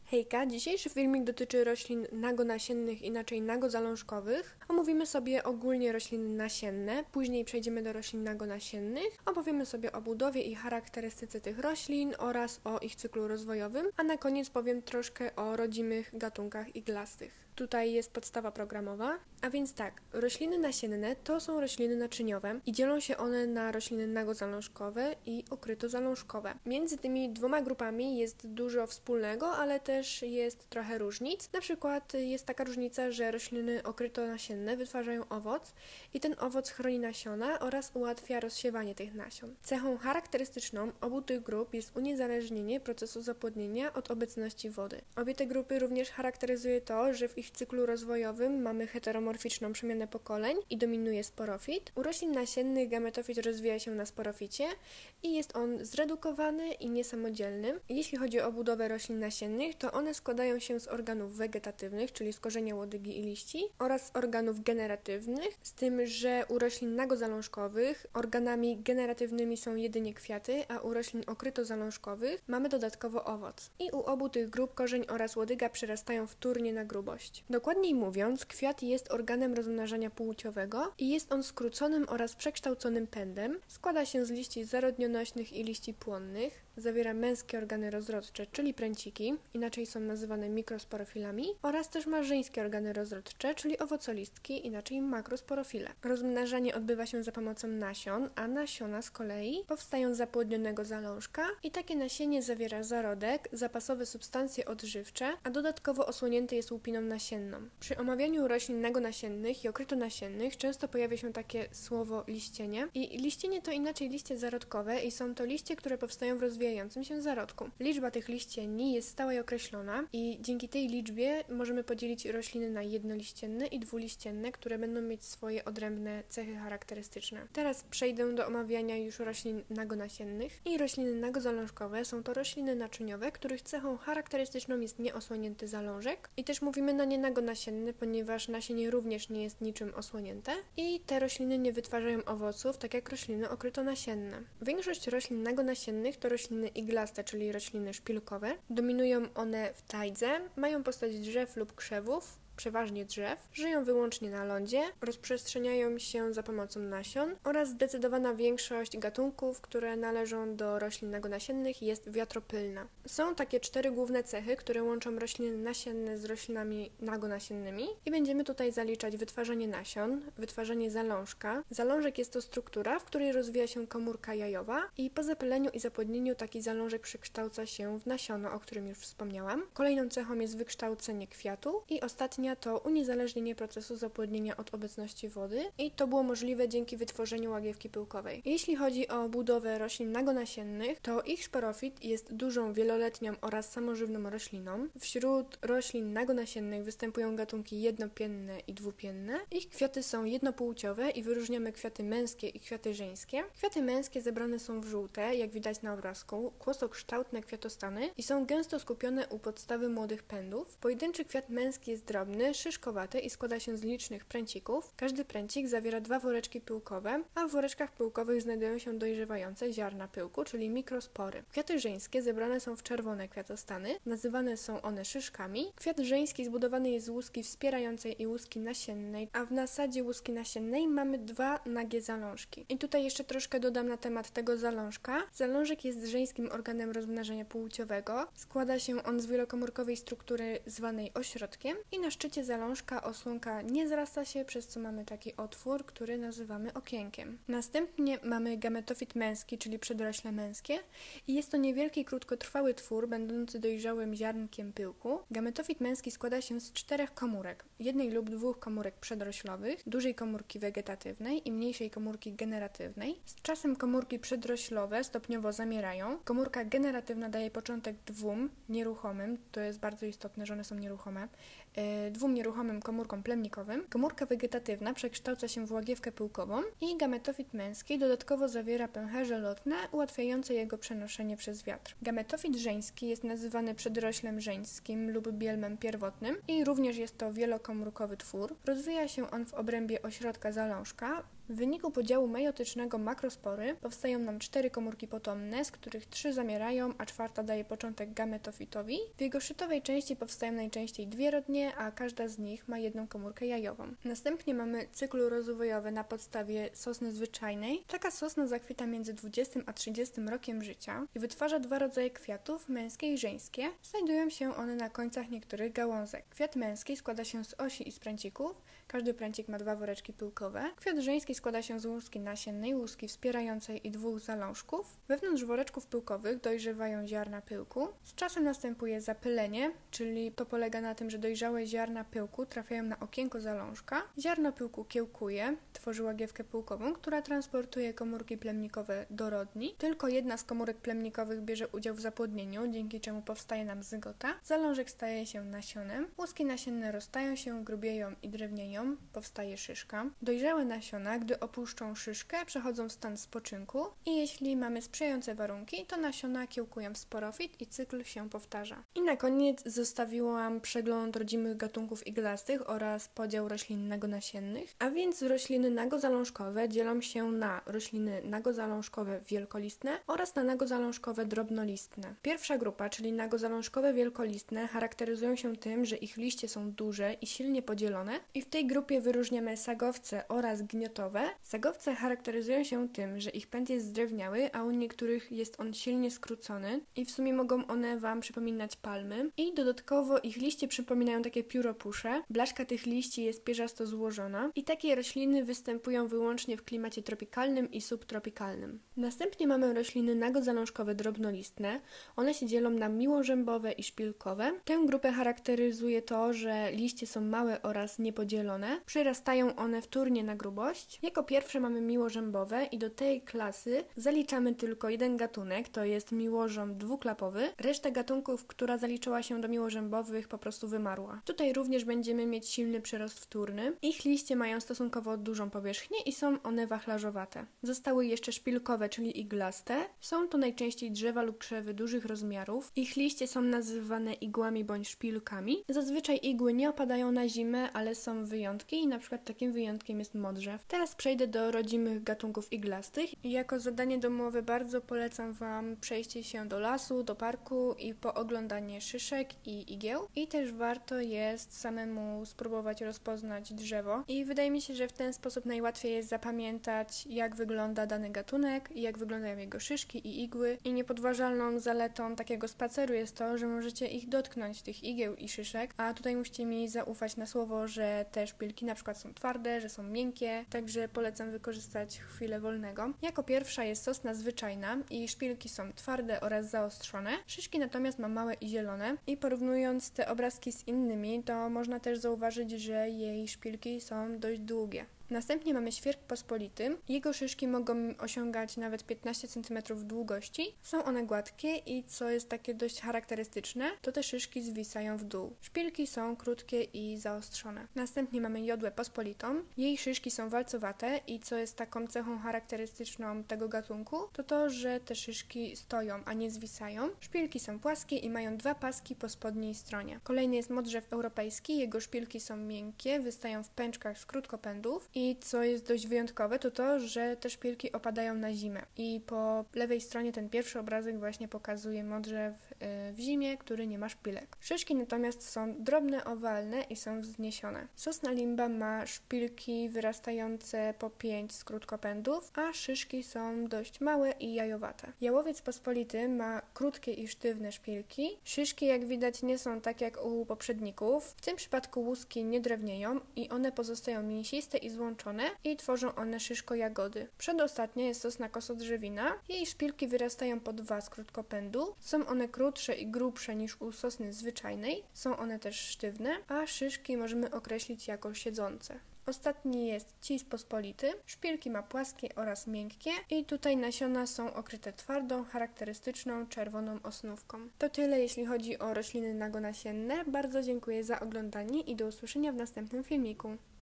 Hejka, dzisiejszy filmik dotyczy roślin nagonasiennych, inaczej nagozalążkowych. Omówimy sobie ogólnie rośliny nasienne, później przejdziemy do roślin nagonasiennych, opowiemy sobie o budowie i charakterystyce tych roślin oraz o ich cyklu rozwojowym, a na koniec powiem troszkę o rodzimych gatunkach iglastych. Tutaj jest podstawa programowa, a więc tak, rośliny nasienne to są rośliny naczyniowe i dzielą się one na rośliny nagozalążkowe i okrytozalążkowe. Między tymi dwoma grupami jest dużo wspólnego, ale też jest trochę różnic. Na przykład jest taka różnica, że rośliny okrytonasienne wytwarzają owoc i ten owoc chroni nasiona oraz ułatwia rozsiewanie tych nasion. Cechą charakterystyczną obu tych grup jest uniezależnienie procesu zapłodnienia od obecności wody. Obie te grupy również charakteryzuje to, że w ich cyklu rozwojowym mamy heteromorficzną przemianę pokoleń i dominuje sporofit. U roślin nasiennych gametofit rozwija się na sporoficie i jest on zredukowany i niesamodzielny. Jeśli chodzi o budowę roślin nasiennych, to one składają się z organów wegetatywnych, czyli z korzenia, łodygi i liści, oraz organów generatywnych, z tym, że u roślin nagozalążkowych organami generatywnymi są jedynie kwiaty, a u roślin okrytozalążkowych mamy dodatkowo owoc. I u obu tych grup korzeń oraz łodyga przyrastają wtórnie na grubość. Dokładniej mówiąc, kwiat jest organem rozmnażania płciowego i jest on skróconym oraz przekształconym pędem. Składa się z liści zarodnionośnych i liści płonnych. Zawiera męskie organy rozrodcze, czyli pręciki, inaczej są nazywane mikrosporofilami, oraz też ma żeńskie organy rozrodcze, czyli owocolistki, inaczej makrosporofile. Rozmnażanie odbywa się za pomocą nasion, a nasiona z kolei powstają z zapłodnionego zalążka i takie nasienie zawiera zarodek, zapasowe substancje odżywcze, a dodatkowo osłonięte jest łupiną nasienną. Przy omawianiu roślin nagonasiennych i okrytonasiennych często pojawia się takie słowo liścienie i liścienie to inaczej liście zarodkowe i są to liście, które powstają w rozwijającym się zarodku. Liczba tych liścieni jest stała i określona i dzięki tej liczbie możemy podzielić rośliny na jednoliścienne i dwuliścienne, które będą mieć swoje odrębne cechy charakterystyczne. Teraz przejdę do omawiania już roślin nagonasiennych i rośliny nagozalążkowe są to rośliny naczyniowe, których cechą charakterystyczną jest nieosłonięty zalążek i też mówimy na nie nagonasienne, ponieważ nasienie również nie jest niczym osłonięte i te rośliny nie wytwarzają owoców, tak jak rośliny okrytonasienne. Większość roślin nagonasiennych to rośliny iglaste, czyli rośliny szpilkowe. Dominują one w tajdze, mają postać drzew lub krzewów, przeważnie drzew, żyją wyłącznie na lądzie, rozprzestrzeniają się za pomocą nasion oraz zdecydowana większość gatunków, które należą do roślin nagonasiennych jest wiatropylna. Są takie 4 główne cechy, które łączą rośliny nasienne z roślinami nagonasiennymi i będziemy tutaj zaliczać wytwarzanie nasion, wytwarzanie zalążka. Zalążek jest to struktura, w której rozwija się komórka jajowa i po zapyleniu i zapłodnieniu taki zalążek przekształca się w nasiono, o którym już wspomniałam. Kolejną cechą jest wykształcenie kwiatu i ostatnia to uniezależnienie procesu zapłodnienia od obecności wody i to było możliwe dzięki wytworzeniu łagiewki pyłkowej. Jeśli chodzi o budowę roślin nagonasiennych, to ich sporofit jest dużą, wieloletnią oraz samożywną rośliną. Wśród roślin nagonasiennych występują gatunki jednopienne i dwupienne. Ich kwiaty są jednopłciowe i wyróżniamy kwiaty męskie i kwiaty żeńskie. Kwiaty męskie zebrane są w żółte, jak widać na obrazku, kłosokształtne kwiatostany i są gęsto skupione u podstawy młodych pędów. Pojedynczy kwiat męski jest drobny, szyszkowaty i składa się z licznych pręcików. Każdy pręcik zawiera 2 woreczki pyłkowe, a w woreczkach pyłkowych znajdują się dojrzewające ziarna pyłku, czyli mikrospory. Kwiaty żeńskie zebrane są w czerwone kwiatostany, nazywane są one szyszkami. Kwiat żeński zbudowany jest z łuski wspierającej i łuski nasiennej, a w nasadzie łuski nasiennej mamy 2 nagie zalążki. I tutaj jeszcze troszkę dodam na temat tego zalążka. Zalążek jest żeńskim organem rozmnażania płciowego. Składa się on z wielokomórkowej struktury zwanej ośrodkiem i na szczycie zalążka osłonka nie zrasta się, przez co mamy taki otwór, który nazywamy okienkiem. Następnie mamy gametofit męski, czyli przedrośle męskie i jest to niewielki, krótkotrwały twór, będący dojrzałym ziarnkiem pyłku. Gametofit męski składa się z 4 komórek, 1 lub 2 komórek przedroślowych, dużej komórki wegetatywnej i mniejszej komórki generatywnej. Z czasem komórki przedroślowe stopniowo zamierają. Komórka generatywna daje początek 2 nieruchomym, to jest bardzo istotne, że one są nieruchome, 2 nieruchomym komórkom plemnikowym. Komórka wegetatywna przekształca się w łagiewkę pyłkową i gametofit męski dodatkowo zawiera pęcherze lotne ułatwiające jego przenoszenie przez wiatr. Gametofit żeński jest nazywany przedroślem żeńskim lub bielmem pierwotnym i również jest to wielokomórkowy twór. Rozwija się on w obrębie ośrodka zalążka. W wyniku podziału meiotycznego makrospory powstają nam 4 komórki potomne, z których 3 zamierają, a 4 daje początek gametofitowi. W jego szczytowej części powstają najczęściej 2 rodnie, a każda z nich ma 1 komórkę jajową. Następnie mamy cykl rozwojowy na podstawie sosny zwyczajnej. Taka sosna zakwita między 20 a 30 rokiem życia i wytwarza 2 rodzaje kwiatów, męskie i żeńskie. Znajdują się one na końcach niektórych gałązek. Kwiat męski składa się z osi i z pręcików. Każdy pręcik ma 2 woreczki pyłkowe. Kwiat żeński składa się z łuski nasiennej, łuski wspierającej i 2 zalążków. Wewnątrz woreczków pyłkowych dojrzewają ziarna pyłku. Z czasem następuje zapylenie, czyli to polega na tym, że dojrzałe ziarna pyłku trafiają na okienko zalążka. Ziarno pyłku kiełkuje, tworzy łagiewkę pyłkową, która transportuje komórki plemnikowe do rodni. Tylko jedna z komórek plemnikowych bierze udział w zapłodnieniu, dzięki czemu powstaje nam zygota. Zalążek staje się nasionem. Łuski nasienne rozstają się, grubieją i drewnieją. Powstaje szyszka. Dojrzałe nasiona, gdy opuszczą szyszkę, przechodzą w stan spoczynku i jeśli mamy sprzyjające warunki, to nasiona kiełkują w sporofit i cykl się powtarza. I na koniec zostawiłam przegląd rodzimych gatunków iglastych oraz podział roślin nagonasiennych. A więc rośliny nagozalążkowe dzielą się na rośliny nagozalążkowe wielkolistne oraz na nagozalążkowe drobnolistne. Pierwsza grupa, czyli nagozalążkowe wielkolistne, charakteryzują się tym, że ich liście są duże i silnie podzielone i w tej grupie wyróżniamy sagowce oraz gniotowe. Sagowce charakteryzują się tym, że ich pęd jest zdrewniały, a u niektórych jest on silnie skrócony i w sumie mogą one Wam przypominać palmy. I dodatkowo ich liście przypominają takie pióropusze. Blaszka tych liści jest pierzasto złożona i takie rośliny występują wyłącznie w klimacie tropikalnym i subtropikalnym. Następnie mamy rośliny nagozalążkowe drobnolistne. One się dzielą na miłożębowe i szpilkowe. Tę grupę charakteryzuje to, że liście są małe oraz niepodzielone. Przyrastają one wtórnie na grubość. Jako pierwsze mamy miłożębowe i do tej klasy zaliczamy tylko jeden gatunek, to jest miłożąb dwuklapowy. Reszta gatunków, która zaliczała się do miłożębowych, po prostu wymarła. Tutaj również będziemy mieć silny przyrost wtórny. Ich liście mają stosunkowo dużą powierzchnię i są one wachlarzowate. Zostały jeszcze szpilkowe, czyli iglaste. Są to najczęściej drzewa lub krzewy dużych rozmiarów. Ich liście są nazywane igłami bądź szpilkami. Zazwyczaj igły nie opadają na zimę, ale są wyjątki i na przykład takim wyjątkiem jest modrzew. Teraz przejdę do rodzimych gatunków iglastych i jako zadanie domowe bardzo polecam Wam przejście się do lasu, do parku i pooglądanie szyszek i igieł. I też warto jest samemu spróbować rozpoznać drzewo i wydaje mi się, że w ten sposób najłatwiej jest zapamiętać, jak wygląda dany gatunek i jak wyglądają jego szyszki i igły. I niepodważalną zaletą takiego spaceru jest to, że możecie ich dotknąć, tych igieł i szyszek, a tutaj musicie mi zaufać na słowo, że te szpilki na przykład są twarde, że są miękkie, także polecam wykorzystać chwilę wolnego. Jako pierwsza jest sosna zwyczajna i szpilki są twarde oraz zaostrzone. Szyszki natomiast ma małe i zielone i porównując te obrazki z innymi, to można też zauważyć, że jej szpilki są dość długie. Następnie mamy świerk pospolity. Jego szyszki mogą osiągać nawet 15 cm długości. Są one gładkie i co jest takie dość charakterystyczne, to te szyszki zwisają w dół. Szpilki są krótkie i zaostrzone. Następnie mamy jodłę pospolitą. Jej szyszki są walcowate i co jest taką cechą charakterystyczną tego gatunku, to to, że te szyszki stoją, a nie zwisają. Szpilki są płaskie i mają 2 paski po spodniej stronie. Kolejny jest modrzew europejski. Jego szpilki są miękkie, wystają w pęczkach z krótkopędów. I co jest dość wyjątkowe, to to, że te szpilki opadają na zimę. I po lewej stronie ten pierwszy obrazek właśnie pokazuje modrzew w zimie, który nie ma szpilek. Szyszki natomiast są drobne, owalne i są wzniesione. Sosna limba ma szpilki wyrastające po 5 z krótkopędów, a szyszki są dość małe i jajowate. Jałowiec pospolity ma krótkie i sztywne szpilki. Szyszki, jak widać, nie są tak jak u poprzedników. W tym przypadku łuski nie drewnieją i one pozostają mięsiste i złączone i tworzą one szyszko-jagody. Przedostatnia jest sosna kosodrzewina. Jej szpilki wyrastają po 2 z krótkopędu. Są one krótsze i grubsze niż u sosny zwyczajnej. Są one też sztywne, a szyszki możemy określić jako siedzące. Ostatni jest cis pospolity. Szpilki ma płaskie oraz miękkie i tutaj nasiona są okryte twardą, charakterystyczną czerwoną osnówką. To tyle jeśli chodzi o rośliny nagonasienne. Bardzo dziękuję za oglądanie i do usłyszenia w następnym filmiku.